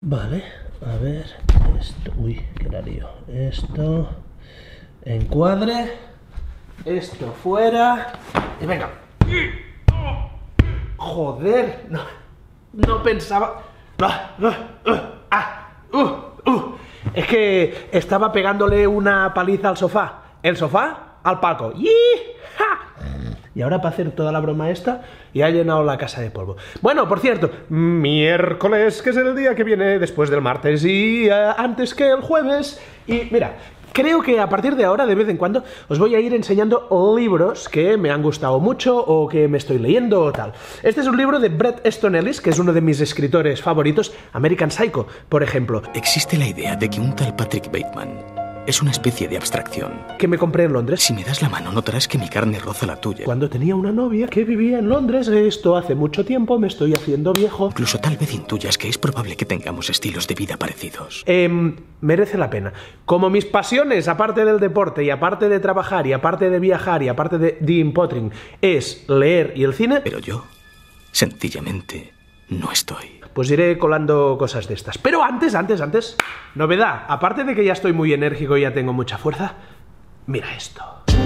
Vale, a ver, esto, uy, qué la lío. Esto, encuadre, esto fuera, y venga. Joder, no pensaba... Es que estaba pegándole una paliza al sofá. El sofá al palco. Y ahora para hacer toda la broma esta, ya ha llenado la casa de polvo. Bueno, por cierto, miércoles, que es el día que viene después del martes y antes que el jueves. Y mira, creo que a partir de ahora, de vez en cuando, os voy a ir enseñando libros que me han gustado mucho o que me estoy leyendo o tal. Este es un libro de Bret Easton Ellis, que es uno de mis escritores favoritos, American Psycho, por ejemplo. Existe la idea de que un tal Patrick Bateman es una especie de abstracción. Que me compré en Londres. Si me das la mano, notarás que mi carne roza la tuya. Cuando tenía una novia que vivía en Londres, esto hace mucho tiempo, me estoy haciendo viejo. Incluso tal vez intuyas que es probable que tengamos estilos de vida parecidos. Merece la pena. Como mis pasiones, aparte del deporte, y aparte de trabajar, y aparte de viajar, y aparte de Dean Pottering, es leer y el cine... Pero yo, sencillamente, no estoy. Pues iré colando cosas de estas. Pero antes, novedad. Aparte de que ya estoy muy enérgico y ya tengo mucha fuerza, mira esto.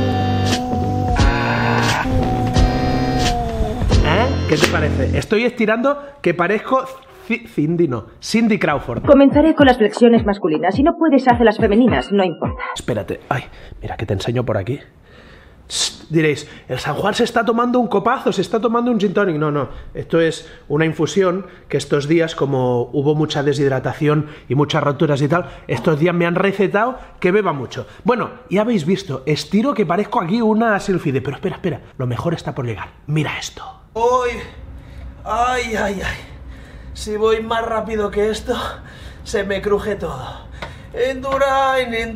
¿Qué te parece? Estoy estirando que parezco... Cindy Crawford. Comenzaré con las flexiones masculinas. Si no puedes, haz las femeninas, no importa. Espérate. Ay, mira que te enseño por aquí. Diréis, el San Juan se está tomando un copazo, se está tomando un gin tonic. No, esto es una infusión que estos días, como hubo mucha deshidratación y muchas roturas y tal, estos días me han recetado que beba mucho. Bueno, ya habéis visto, estiro que parezco aquí una sílfide, pero espera, lo mejor está por llegar. Mira esto. ¡Uy! ¡Ay! Si voy más rápido que esto, se me cruje todo. Indurain.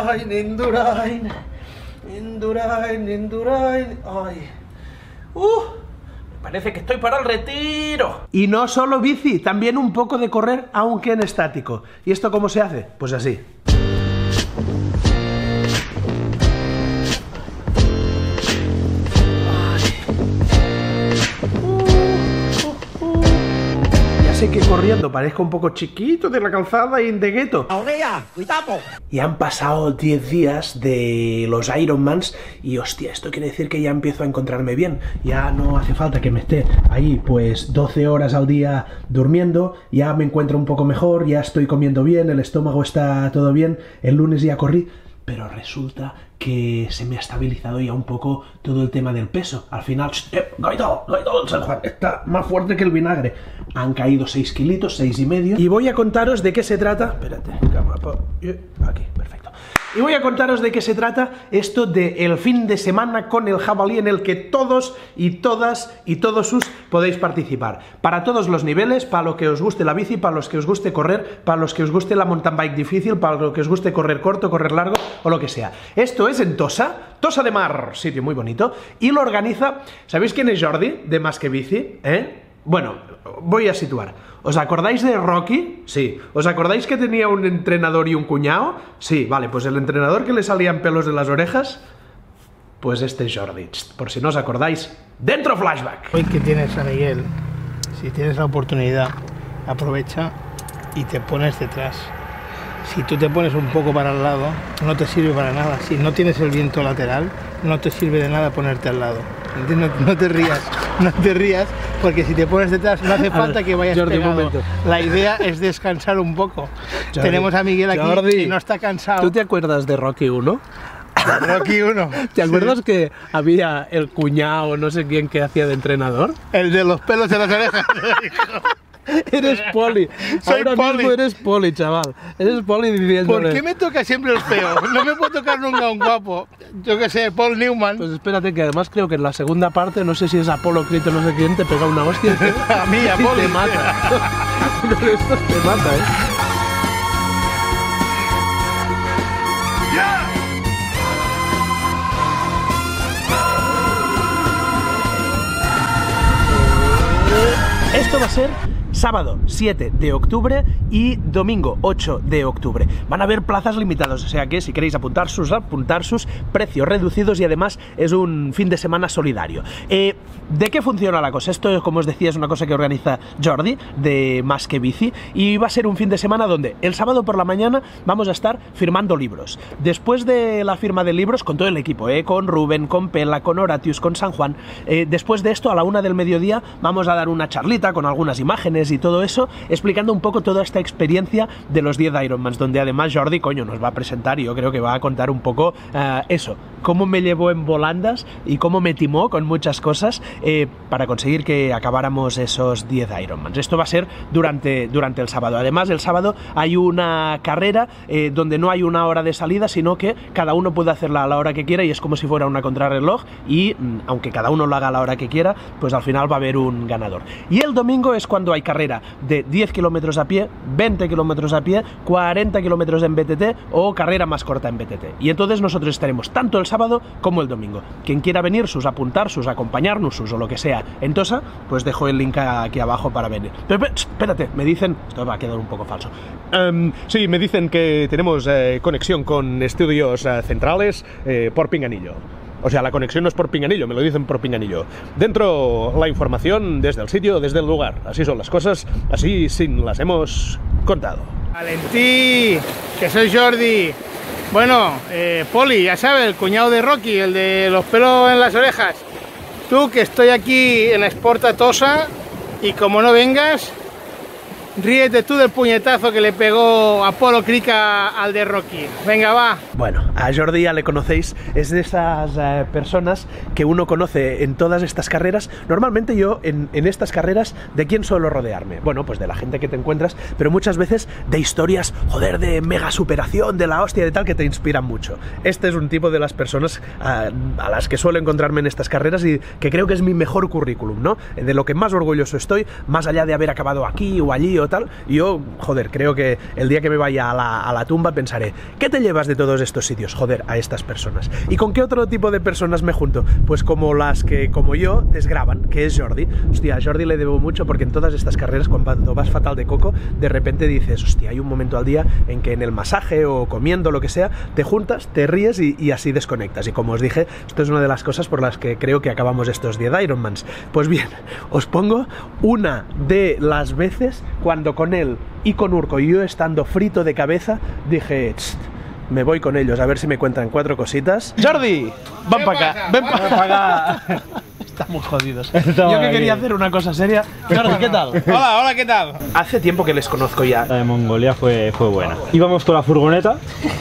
Ay. Me parece que estoy para el retiro. Y no solo bici, también un poco de correr, aunque en estático. ¿Y esto cómo se hace? Pues así. Sé que corriendo parezco un poco chiquito de la calzada y de gueto. Y han pasado 10 días de los Ironmans y hostia, esto quiere decir que ya empiezo a encontrarme bien. Ya no hace falta que me esté ahí pues 12 horas al día durmiendo, ya me encuentro un poco mejor, ya estoy comiendo bien, el estómago está todo bien, el lunes ya corrí. Pero resulta que se me ha estabilizado ya un poco todo el tema del peso. Al final, Gaitán, San Juan, está más fuerte que el vinagre. Han caído 6 kilitos, 6,5. Y voy a contaros de qué se trata. Espérate, aquí, perfecto. Y voy a contaros de qué se trata esto de el fin de semana con el jabalí, en el que todos y todas y todos podéis participar. Para todos los niveles, para los que os guste la bici, para los que os guste correr, para los que os guste la mountain bike difícil, para los que os guste correr corto, correr largo o lo que sea. Esto es en Tossa de Mar, sitio muy bonito, y lo organiza, ¿sabéis quién es Jordi de Más que Bici? Bueno, voy a situar. ¿Os acordáis de Rocky? Sí. ¿Os acordáis que tenía un entrenador y un cuñado? Sí, vale, pues el entrenador que le salían pelos de las orejas, pues este es Jordi. Por si no os acordáis, ¡dentro flashback! Hoy que tienes a Miguel, si tienes la oportunidad, aprovecha y te pones detrás. Si tú te pones un poco para el lado, no te sirve para nada. Si no tienes el viento lateral, no te sirve de nada ponerte al lado. No te rías, porque si te pones detrás no hace falta que vayas Jordi, pegado. La idea es descansar un poco. Jordi, tenemos a Miguel aquí, Jordi, que no está cansado. ¿Tú te acuerdas de Rocky 1? Rocky 1. ¿Te acuerdas que había el cuñado, no sé quién, que hacía de entrenador? El de los pelos de las orejas. Eres poli. Soy Ahora poli. mismo eres poli, chaval. Eres poli diciéndole... ¿Por qué me toca siempre el feo? No me puede tocar nunca un guapo. Yo que sé, Paul Newman. Pues espérate, que además creo que en la segunda parte, no sé si es Apolo Creed o no sé quién, te pega una hostia A mí, a Poli. y te mata. Uno de estos te mata, Esto va a ser sábado 7 de octubre y domingo 8 de octubre. Van a haber plazas limitadas, o sea que si queréis apuntar sus precios reducidos, y además es un fin de semana solidario. ¿De qué funciona la cosa? Esto, como os decía, es una cosa que organiza Jordi de Más que Bici, y va a ser un fin de semana donde el sábado por la mañana vamos a estar firmando libros. Después de la firma de libros, con todo el equipo, con Rubén, con Pela, con Horatius, con San Juan, después de esto, a la 1 del mediodía, vamos a dar una charlita con algunas imágenes y todo eso, explicando un poco toda esta experiencia de los 10 Ironmans, donde además Jordi, coño, nos va a presentar, y yo creo que va a contar un poco eso, cómo me llevó en volandas y cómo me timó con muchas cosas para conseguir que acabáramos esos 10 Ironmans. Esto va a ser durante el sábado. Además, el sábado hay una carrera donde no hay una hora de salida, sino que cada uno puede hacerla a la hora que quiera, y es como si fuera una contrarreloj, y aunque cada uno lo haga a la hora que quiera, pues al final va a haber un ganador. Y el domingo es cuando hay carrera de 10 kilómetros a pie, 20 kilómetros a pie, 40 kilómetros en BTT o carrera más corta en BTT. Y entonces nosotros estaremos tanto el sábado como el domingo. Quien quiera venir, apuntar, acompañarnos, o lo que sea en Tossa, pues dejo el link aquí abajo para venir. Pero espérate, me dicen, esto va a quedar un poco falso. Sí, me dicen que tenemos conexión con estudios centrales por Pinganillo. O sea, la conexión no es por Pinganillo, me lo dicen por Pinganillo. Dentro la información desde el sitio, desde el lugar. Así son las cosas, así sin las hemos contado. Valentí, que soy Jordi. Bueno, Poli, ya sabes, el cuñado de Rocky, el de los pelos en las orejas. Tú, que estoy aquí en Esporta Tossa, y como no vengas, ríete tú del puñetazo que le pegó Apolo Crica al de Rocky. Venga, va. Bueno, a Jordi ya le conocéis, es de esas personas que uno conoce en todas estas carreras. Normalmente yo en estas carreras, ¿de quién suelo rodearme? Bueno, pues de la gente que te encuentras, pero muchas veces de historias, joder, de mega superación, de la hostia, de tal, que te inspiran mucho. Este es un tipo de las personas a las que suelo encontrarme en estas carreras, y que creo que es mi mejor currículum, ¿no? De lo que más orgulloso estoy, más allá de haber acabado aquí o allí o tal. Yo, joder, creo que el día que me vaya a la tumba pensaré, ¿qué te llevas de todos estos sitios? Joder, a estas personas. ¿Y con qué otro tipo de personas me junto? Pues como las que, como yo, desgraban, que es Jordi. Hostia, a Jordi le debo mucho, porque en todas estas carreras, cuando vas fatal de coco, de repente dices, hostia, hay un momento al día en que en el masaje o comiendo, lo que sea, te juntas, te ríes y así desconectas. Y como os dije, esto es una de las cosas por las que creo que acabamos estos 10 Ironmans. Pues bien, os pongo una de las veces cuando con él y con Urco y yo, estando frito de cabeza, dije, me voy con ellos a ver si me cuentan 4 cositas. Jordi, ven para acá, ven para acá. Estamos jodidos. Yo que quería hacer una cosa seria. Jordi, ¿qué tal? Hola, ¿qué tal? Hace tiempo que les conozco ya. La de Mongolia fue buena. Íbamos con la furgoneta,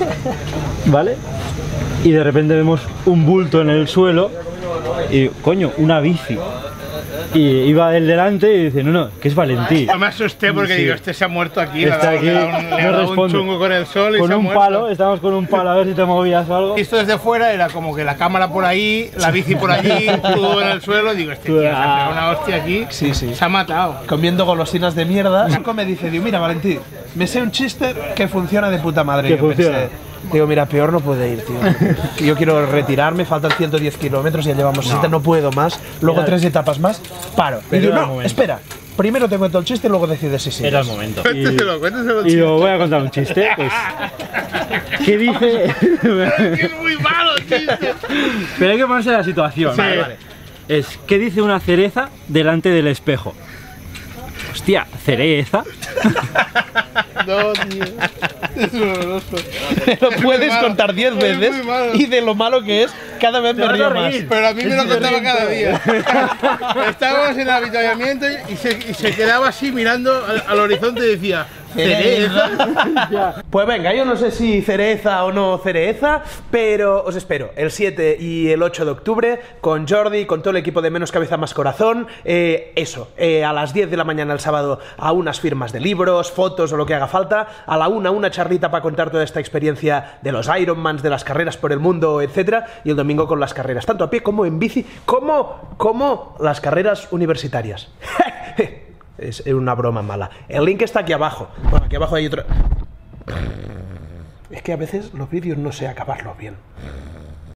¿vale? Y de repente vemos un bulto en el suelo y, coño, una bici. Y iba él delante y dice, no, que es Valentí. Yo me asusté porque digo, este se ha muerto aquí. Está aquí, le ha dado un chungo con el sol y con se ha un muerto. palo, estábamos con un palo a ver si te movías o algo. Visto desde fuera era como que la cámara por ahí, la bici por allí, todo en el suelo. Digo, este tío se ha pegado una hostia aquí. Sí. Se ha matado. Comiendo golosinas de mierda. Urco me dice, mira, Valentí, me sé un chiste que funciona de puta madre. ¿Qué funciona? Digo, mira, peor no puede ir, tío. Yo quiero retirarme, faltan 110 kilómetros, ya llevamos 60, no puedo más. Luego 3 etapas más, paro. Y digo, no, espera, primero te cuento el chiste y luego decides si sí. Era el momento. Cuénteselo. Y digo, voy a contar un chiste, pues. ¿Qué dice? Es muy malo el chiste. Pero hay que ponerse en la situación. Sí. Vale. Es, ¿qué dice una cereza delante del espejo? Hostia, ¿cereza? No, tío. Es horroroso. Lo puedes contar 10 veces y de lo malo que es, cada vez me río más. Pero a mí me lo contaba cada día. Estábamos en el avituallamiento y se quedaba así mirando al horizonte y decía, ¿cereza? Pues venga, yo no sé si cereza o no cereza, pero os espero el 7 y el 8 de octubre con Jordi, con todo el equipo de Menos Cabeza Más Corazón. A las 10 de la mañana el sábado a unas firmas de libros, fotos o lo que haga falta. A la 1 una charlita para contar toda esta experiencia de los Ironmans, de las carreras por el mundo, etcétera. Y el domingo con las carreras, tanto a pie como en bici, como las carreras universitarias. Es una broma mala. El link está aquí abajo. Bueno, aquí abajo hay otro. Es que a veces los vídeos no sé acabarlos bien.